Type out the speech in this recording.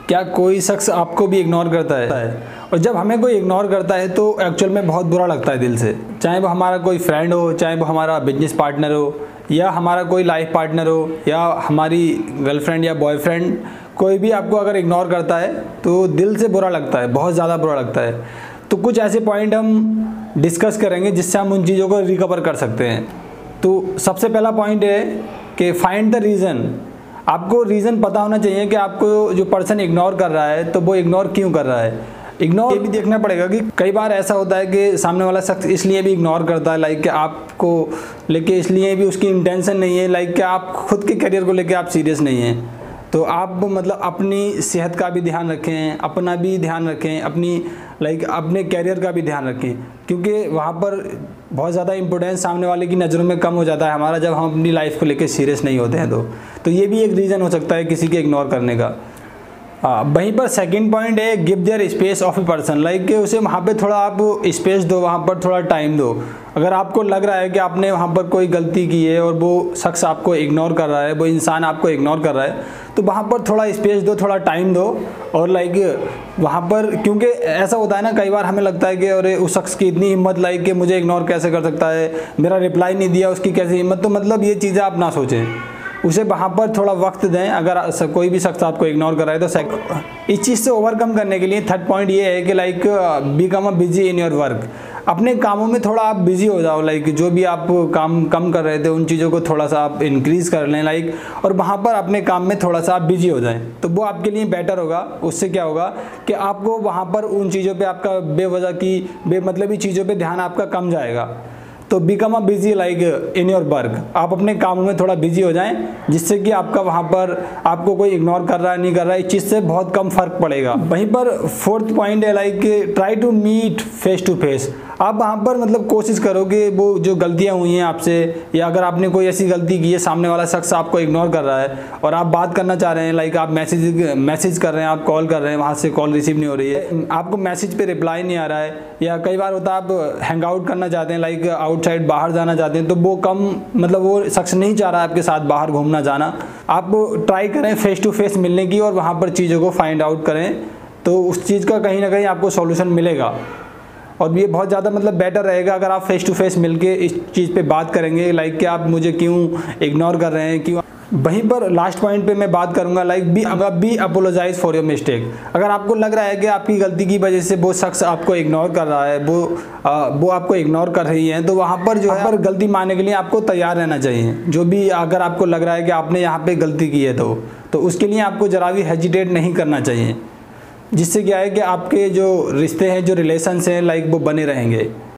क्या कोई शख्स आपको भी इग्नोर करता है? और जब हमें कोई इग्नोर करता है तो एक्चुअल में बहुत बुरा लगता है दिल से। चाहे वो हमारा कोई फ्रेंड हो, चाहे वो हमारा बिजनेस पार्टनर हो, या हमारा कोई लाइफ पार्टनर हो, या हमारी गर्लफ्रेंड या बॉयफ्रेंड, कोई भी आपको अगर इग्नोर करता है तो दिल से बुरा लगता है, बहुत ज़्यादा बुरा लगता है। तो कुछ ऐसे पॉइंट हम डिस्कस करेंगे जिससे हम उन चीज़ों को रिकवर कर सकते हैं। तो सबसे पहला पॉइंट है कि फाइंड द रीज़न। आपको रीज़न पता होना चाहिए कि आपको जो पर्सन इग्नोर कर रहा है तो वो इग्नोर क्यों कर रहा है। इग्नोर ये भी देखना पड़ेगा कि कई बार ऐसा होता है कि सामने वाला शख्स इसलिए भी इग्नोर करता है लाइक कि आपको लेके इसलिए भी उसकी इंटेंशन नहीं है, लाइक कि आप खुद के करियर को लेके आप सीरियस नहीं हैं। तो आप मतलब अपनी सेहत का भी ध्यान रखें, अपना भी ध्यान रखें, अपने कैरियर का भी ध्यान रखें, क्योंकि वहाँ पर बहुत ज़्यादा इंपॉर्टेंस सामने वाले की नज़रों में कम हो जाता है हमारा, जब हम अपनी लाइफ को लेकर सीरियस नहीं होते हैं। तो ये भी एक रीज़न हो सकता है किसी के इग्नोर करने का। वहीं पर सेकंड पॉइंट है give their space of a person, like कि उसे वहाँ पे थोड़ा आप स्पेस दो, वहाँ पर थोड़ा टाइम दो। अगर आपको लग रहा है कि आपने वहाँ पर कोई गलती की है और वो शख्स आपको इग्नोर कर रहा है, वो इंसान आपको इग्नोर कर रहा है, तो वहाँ पर थोड़ा स्पेस दो, थोड़ा टाइम दो। और वहाँ पर क्योंकि ऐसा होता है ना, कई बार हमें लगता है कि अरे उस शख्स की इतनी हिम्मत, कि मुझे इग्नोर कैसे कर सकता है, मेरा रिप्लाई नहीं दिया, उसकी कैसी हिम्मत। तो मतलब ये चीज़ें आप ना सोचें, उसे वहाँ पर थोड़ा वक्त दें। अगर कोई भी शख्स आपको इग्नोर कर रहा है तो इस चीज़ से ओवरकम करने के लिए थर्ड पॉइंट ये है कि become a busy in your work. अपने कामों में थोड़ा आप बिजी हो जाओ, जो भी आप काम कम कर रहे थे उन चीज़ों को थोड़ा सा आप इंक्रीज़ कर लें, और वहाँ पर अपने काम में थोड़ा सा आप बिजी हो जाएं, तो वो आपके लिए बेटर होगा। उससे क्या होगा कि आपको वहाँ पर उन चीज़ों पे आपका बेवजह की बेमतलबी चीज़ों पे ध्यान आपका कम जाएगा। तो become a busy in your work, आप अपने कामों में थोड़ा बिजी हो जाएं, जिससे कि आपका वहाँ पर आपको कोई इग्नोर कर रहा है नहीं कर रहा है, इस चीज़ से बहुत कम फर्क पड़ेगा। वहीं पर फोर्थ पॉइंट है try to meet face to face. आप वहाँ पर मतलब कोशिश करो कि वो जो गलतियाँ हुई हैं आपसे, या अगर आपने कोई ऐसी गलती की है, सामने वाला शख्स आपको इग्नोर कर रहा है और आप बात करना चाह रहे हैं, आप मैसेज कर रहे हैं, आप कॉल कर रहे हैं, वहाँ से कॉल रिसीव नहीं हो रही है, आपको मैसेज पे रिप्लाई नहीं आ रहा है, या कई बार होता है आप हैंग आउट करना चाहते हैं, आउटसाइड बाहर जाना चाहते हैं, तो वो वो शख्स नहीं चाह रहा है आपके साथ बाहर घूमना जाना। आप ट्राई करें फेस टू फेस मिलने की और वहाँ पर चीज़ों को फाइंड आउट करें, तो उस चीज़ का कहीं ना कहीं आपको सॉल्यूशन मिलेगा। और ये बहुत ज़्यादा बेटर रहेगा अगर आप फेस टू फेस मिलके इस चीज़ पे बात करेंगे, कि आप मुझे क्यों इग्नोर कर रहे हैं, क्यों। वहीं पर लास्ट पॉइंट पे मैं बात करूंगा be apologize for your mistake. अगर आपको लग रहा है कि आपकी गलती की वजह से वो शख्स आपको इग्नोर कर रहा है, वो आपको इग्नोर कर रही है, तो वहाँ पर जो है गलती मानने के लिए आपको तैयार रहना चाहिए। जो भी अगर आपको लग रहा है कि आपने यहाँ पे गलती की है तो उसके लिए आपको ज़रा भी हेजिटेट नहीं करना चाहिए, जिससे क्या है कि आपके जो रिश्ते हैं, जो रिलेशंस हैं वो बने रहेंगे।